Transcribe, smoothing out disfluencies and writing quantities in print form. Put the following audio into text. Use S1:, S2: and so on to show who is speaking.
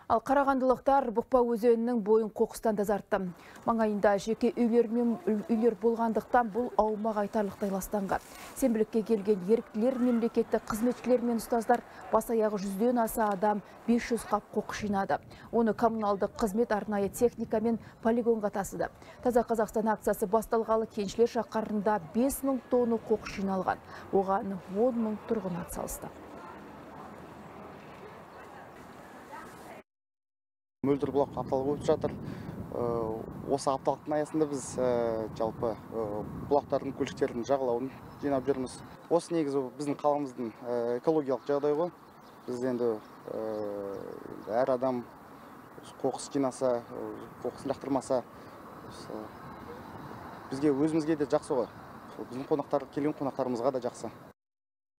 S1: Ал қарағандылықтар Бұқпа өзенінің бойын қоқыстан тазартты. Маңайында жеке үйлер болғандықтан бұл аумақ айтарлықтай ластанған. Сенбілікке келген еріктілер, мемлекеттік қызметшілер мен ұстаздар бас аяғы 100-ден аса адам 500 қап қоқыс жинады. Оны коммуналдық қызмет арнайы техника мен полигонға тасыды. Таза Қазақстан акциясы басталғалы кеншілер шаққарында 5000 тонны қоқыс жиналған. Оған 10 мың тұрғын атсалысты.
S2: Мөлдір бұлақ апталығы өтіп жатыр. Осы апталықтың аясында біз жалпы бұлақтардың, көлшіктердің жағалауын жинап жүрміз. Осы негізі біздің қаламыздың экологиялық жағдай ғой. Біз енді әр адам қоқыс жинаса, қоқысын лақтырмаса, бізге өзімізге де жақсы ғой. Біздің келген қонақтарымызға да жақсы.